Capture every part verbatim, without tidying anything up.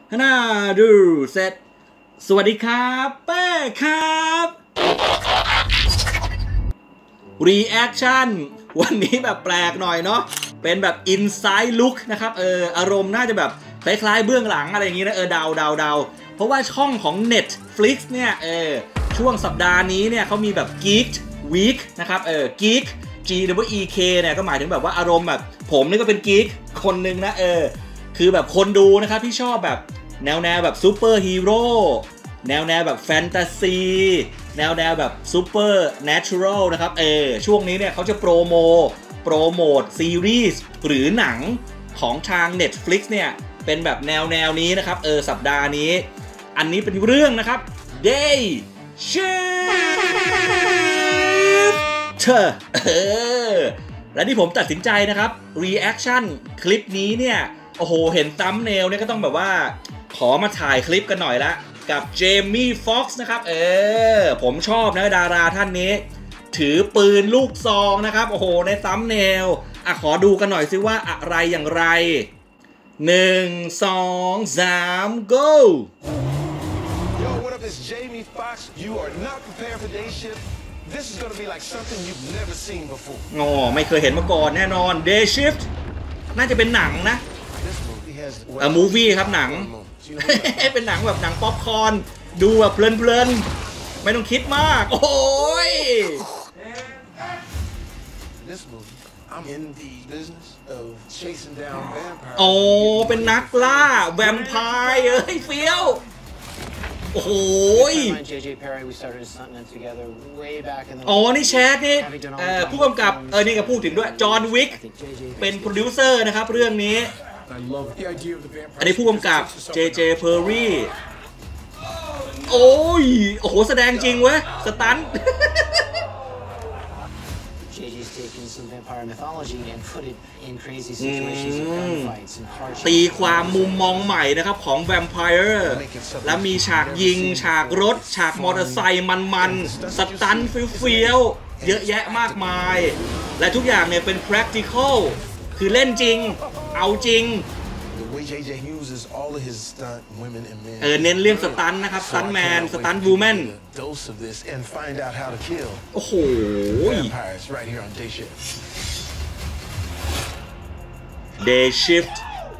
น่าดูเสร็จสวัสดีครับเป้ครับรีแอคชั่นวันนี้แบบแปลกหน่อยเนาะเป็นแบบ inside look นะครับเอออารมณ์น่าจะแบบคล้ายๆเบื้องหลังอะไรอย่างงี้นะเออเดาเดาเดาเพราะว่าช่องของ Netflix เนี่ยเออช่วงสัปดาห์นี้เนี่ยเขามีแบบ Geek Week นะครับเออ Geek G W E K เนี่ยก็หมายถึงแบบว่าอารมณ์แบบผมนี่ก็เป็น Geek คนหนึ่งนะเออคือแบบคนดูนะครับที่ชอบแบบแนวแนวแบบซูเปอร์ฮีโร่แนวแนวแบบแฟนตาซีแนวแนวแบบซูเปอร์เนเชอรัลนะครับเออช่วงนี้เนี่ยเขาจะโปรโมโปรโมทซีรีส์หรือหนังของทาง Netflix เนี่ยเป็นแบบแนวแนวนี้นะครับเออสัปดาห์นี้อันนี้เป็นเรื่องนะครับ Day Shift เธอเออและที่ผมตัดสินใจนะครับ Reaction คลิปนี้เนี่ยโอ้โหเห็นซัมเนลเนี่ยก็ต้องแบบว่าขอมาถ่ายคลิปกันหน่อยละกับเจมี่ฟ็อกซ์นะครับเออผมชอบนะดาราท่านนี้ถือปืนลูกซองนะครับโอ้โหในซัมเนลอ่ะขอดูกันหน่อยซิว่าอะไรอย่างไรหนึ่ง สอง สาม go Yo, what up? It's Jamie Foxx. You are not prepared for day shift. This is gonna be like something you've never seen before. อ๋อไม่เคยเห็นมาก่อนแน่นอน Day Shift น่าจะเป็นหนังนะเออมูฟวี่ครับหนังเป็นหนังแบบหนังป๊อปคอร์นดูแบบเพลินๆไม่ต้องคิดมากโอ้ย This movie, I'm in the business of chasing down vampires. โอ้เป็นนักล่าแวมไพร์เอ้ยเฟี้ยวโอ้โหอ๋อนี่แชทนี่เอ่อผู้กำกับเออนี่ก็พูดถึงด้วยจอห์นวิกเป็นโปรดิวเซอร์นะครับเรื่องนี้อันนี้ผู้กำกับ เจ เจ เพอร์รี่โอ้ยโอ้โหแสดงจริงเว้ยสตันตีความมุมมองใหม่นะครับของแวมไพร์แล้วมีฉากยิงฉากรถฉากมอเตอร์ไซค์มันๆสตันเฟี้ยวๆเยอะแยะมากมายและทุกอย่างเนี่ยเป็น practical คือเล่นจริงเอาจริงเออเน้นเรื่องสตันนะครับสตันแมนสตันวูแมนโอ้โหDay Shift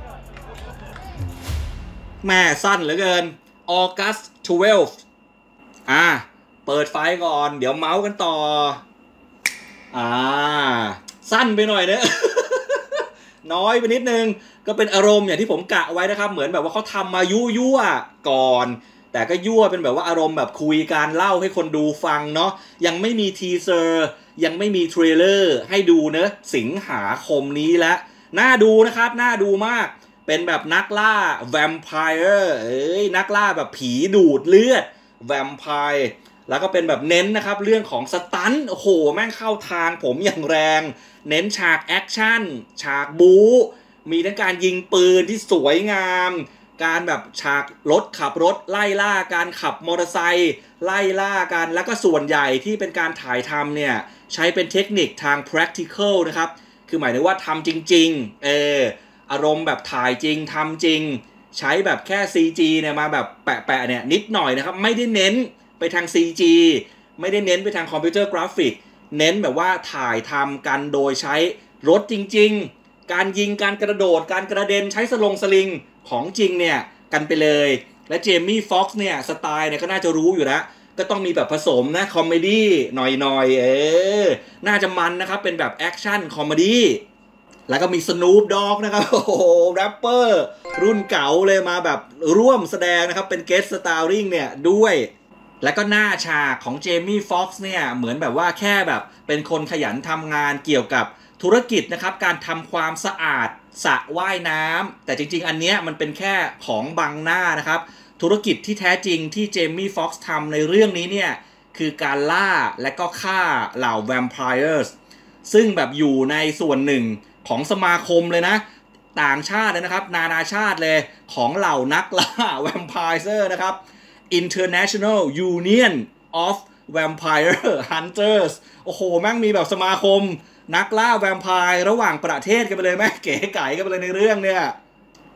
แม่สั้นเหลือเกิน August ทเวลฟ์ อ่ะเปิดไฟก่อนเดี๋ยวเมาส์กันต่ออ่าสั้นไปหน่อยเนอะ น้อยไปนิดนึงก็เป็นอารมณ์อย่างที่ผมกะไว้นะครับเหมือนแบบว่าเขาทำมายุยั่วก่อนแต่ก็ยั่วเป็นแบบว่าอารมณ์แบบคุยการเล่าให้คนดูฟังเนาะยังไม่มีทีเซอร์ยังไม่มีเทรลเลอร์ให้ดูเนอะสิงหาคมนี้แล้วน่าดูนะครับน่าดูมากเป็นแบบนักล่าแวมไพร์เอ้ยนักล่าแบบผีดูดเลือดแวมไพร์แล้วก็เป็นแบบเน้นนะครับเรื่องของสตันโอ้โหแม่งเข้าทางผมอย่างแรงเน้นฉากแอคชั่นฉากบู๊มีทั้งการยิงปืนที่สวยงามการแบบฉากรถขับรถไล่ล่าการขับมอเตอร์ไซค์ไล่ล่ากันแล้วก็ส่วนใหญ่ที่เป็นการถ่ายทำเนี่ยใช้เป็นเทคนิคทาง practical นะครับคือหมายถึงว่าทำจริงๆเอออารมณ์แบบถ่ายจริงทำจริงใช้แบบแค่ ซี จี เนี่ยมาแบบแปะๆเนี่ยนิดหน่อยนะครับไม่ได้เน้นไปทาง ซี จี ไม่ได้เน้นไปทางคอมพิวเตอร์กราฟิกเน้นแบบว่าถ่ายทำกันโดยใช้รถจริงๆการยิงการกระโดดการกระเด็นใช้สลงสลิงของจริงเนี่ยกันไปเลยและเจมี่ฟ็อกซ์เนี่ยสไตล์เนี่ยก็น่าจะรู้อยู่แล้วก็ต้องมีแบบผสมนะคอมเมดี้หน่อยๆเออน่าจะมันนะครับเป็นแบบแอคชั่นคอมเมดี้แล้วก็มีสนูปด็อกนะครับโอ้โหแรปเปอร์รุ่นเก่าเลยมาแบบร่วมแสดงนะครับเป็นเกสต์สตาร์ริงเนี่ยด้วยแล้วก็หน้าฉากของเจมี่ฟ็อกซ์เนี่ยเหมือนแบบว่าแค่แบบเป็นคนขยันทำงานเกี่ยวกับธุรกิจนะครับการทำความสะอาดสระว่ายน้ำแต่จริงๆอันเนี้ยมันเป็นแค่ของบังหน้านะครับธุรกิจที่แท้จริงที่เจมี่ฟ็อกซ์ทำในเรื่องนี้เนี่ยคือการล่าและก็ฆ่าเหล่าแวมไพร์ซึ่งแบบอยู่ในส่วนหนึ่งของสมาคมเลยนะต่างชาติเลยนะครับนานาชาติเลยของเหล่านักล่าแวมไพร์นะครับ International Union of Vampire Hunters โอ้โหแม่งมีแบบสมาคมนักล่าแวมไพร์ระหว่างประเทศกันไปเลยแม่เก๋ไก่กันไปเลยในเรื่องเนี่ย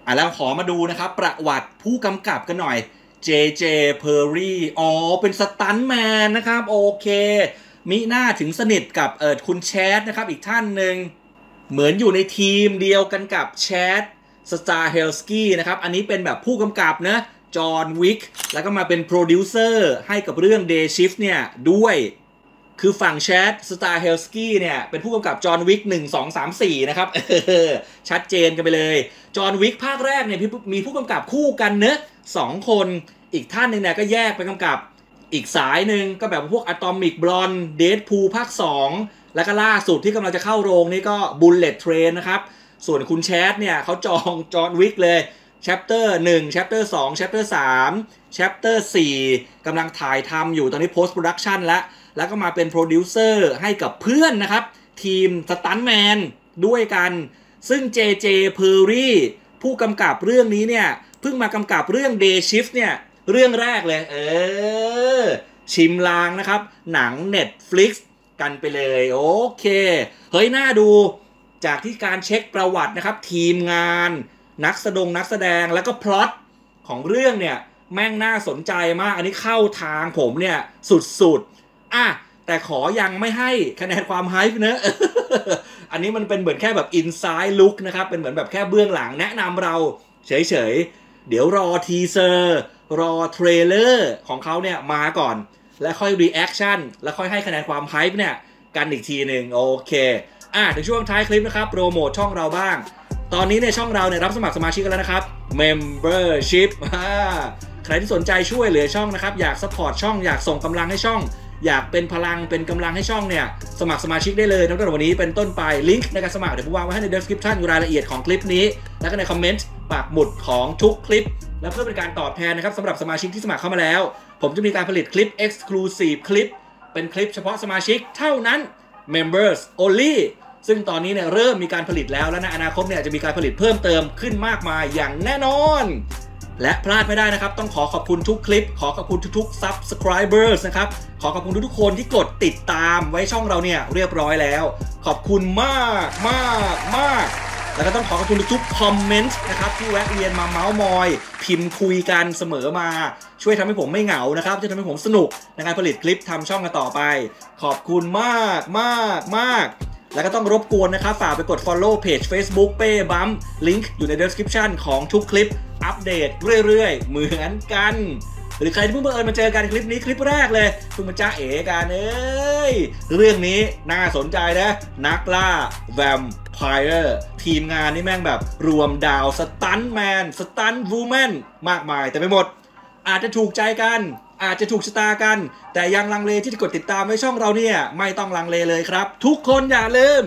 อ่ะแล้วขอมาดูนะครับประวัติผู้กำกับกันหน่อย เจ เจ Perry อ๋อเป็นสตันท์แมนนะครับโอเคมิน่าถึงสนิทกับเออคุณแชทนะครับอีกท่านหนึ่งเหมือนอยู่ในทีมเดียวกันกับแชทสตาร์เฮลสกี้นะครับอันนี้เป็นแบบผู้กำกับนะจอห์นวิกแล้วก็มาเป็นโปรดิวเซอร์ให้กับเรื่อง Day Shift เนี่ยด้วยคือฝั่งแชทสตาร์เฮลสกี้เนี่ยเป็นผู้กำกับจอห์นวิกหนึ่ง สอง สาม สี่นะครับชัดเจนกันไปเลยจอห์นวิกภาคแรกเนี่ยมีผู้กำกับคู่กันเนอะสองคนอีกท่านหนึ่งเนี่ยก็แยกไปกำกับอีกสายหนึ่งก็แบบพวก Atomic Blonde Deadpool ภาคสองแล้วก็ล่าสุดที่กำลังจะเข้าโรงนี่ก็ Bullet Train นะครับส่วนคุณแชทเนี่ยเขาจองจอห์นวิกเลย Chapter หนึ่ง Chapter สอง Chapter สาม Chapter สี่กำลังถ่ายทำอยู่ตอนนี้ Post Production แล้วแล้วก็มาเป็นโปรดิวเซอร์ให้กับเพื่อนนะครับทีมสตันท์แมนด้วยกันซึ่ง เจ เจ Perry ผู้กำกับเรื่องนี้เนี่ยเพิ่งมากำกับเรื่อง Day Shift เนี่ยเรื่องแรกเลยเออชิมลางนะครับหนัง Netflix กันไปเลยโอเคเฮ้ยน่าดูจากที่การเช็คประวัตินะครับทีมงานนักแสดงนักแสดงแล้วก็พล็อตของเรื่องเนี่ยแม่งน่าสนใจมากอันนี้เข้าทางผมเนี่ยสุดๆอ่ะแต่ขอยังไม่ให้คะแนนความไฮป์เนอะ อันนี้มันเป็นเหมือนแค่แบบ inside look นะครับเป็นเหมือนแบบแค่เบื้องหลังแนะนำเราเฉยๆเดี๋ยวรอทีเซอร์รอเทรลเลอร์ของเขาเนี่ยมาก่อนแล้วค่อยรีแอคชั่นแล้วค่อยให้คะแนนความไฮป์เนี่ยกันอีกทีหนึ่งโอเคอ่ะถึงช่วงท้ายคลิปนะครับโปรโมทช่องเราบ้างตอนนี้ในช่องเราเนี่ยรับสมัครสมาชิกกันแล้วนะครับ Membership ใครที่สนใจช่วยเหลือช่องนะครับอยากซัพพอร์ตช่องอยากส่งกำลังให้ช่องอยากเป็นพลังเป็นกำลังให้ช่องเนี่ยสมัครสมาชิกได้เลยตั้งแต่วันนี้เป็นต้นไปลิงก์ในการสมัครเดี๋ยวผมวางไว้ให้ใน description รายละเอียดของคลิปนี้แล้วก็ในคอมเมนต์ปากหมุดของทุกคลิปและเพื่อเป็นการตอบแทนนะครับสำหรับสมาชิกที่สมัครเข้ามาแล้วผมจะมีการผลิตคลิป Exclusive คลิปเป็นคลิปเฉพาะสมาชิกเท่านั้น Members Only ซึ่งตอนนี้เนี่ยเริ่มมีการผลิตแล้วและในอนาคตเนี่ยจะมีการผลิตเพิ่มเติมขึ้นมากมายอย่างแน่นอนและพลาดไม่ได้นะครับต้องขอขอบคุณทุกคลิปขอขอบคุณทุกๆ Subscribers นะครับขอขอบคุณทุกๆคนที่กดติดตามไว้ช่องเราเนี่ยเรียบร้อยแล้วขอบคุณมากมากมากแล้วก็ต้องขอขอบคุณทุกๆคอมเมนต์นะครับที่แวะเวียนมาเม้ามอยพิมพ์คุยกันเสมอมาช่วยทำให้ผมไม่เหงานะครับจะทำให้ผมสนุกในการผลิตคลิปทำช่องกันต่อไปขอบคุณมากมากมากแล้วก็ต้องรบกวนนะครับฝากไปกด follow page Facebook เป้บัมลิงก์อยู่ใน description ของทุกคลิปอัปเดตเรื่อยๆเหมือนกันหรือใครที่เพิ่งบังเอิญมาเจอกันคลิปนี้คลิปแรกเลยเพิ่งมาจ้าเอ๋กันเอ้ยเรื่องนี้น่าสนใจนะนักล่าแวมไพร์ทีมงานนี่แม่งแบบรวมดาวสตันท์แมนสตันท์วูแมนมากมายแต่ไม่หมดอาจจะถูกใจกันอาจจะถูกชะตากันแต่ยังลังเลที่จะกดติดตามไว้ช่องเราเนี่ยไม่ต้องลังเลเลยครับทุกคนอย่าลืม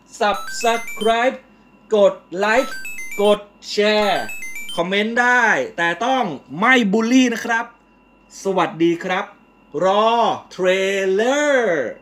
Subscribe กดไลค์กดแชร์คอมเมนต์ได้แต่ต้องไม่บูลลี่นะครับสวัสดีครับรอเทรลเลอร์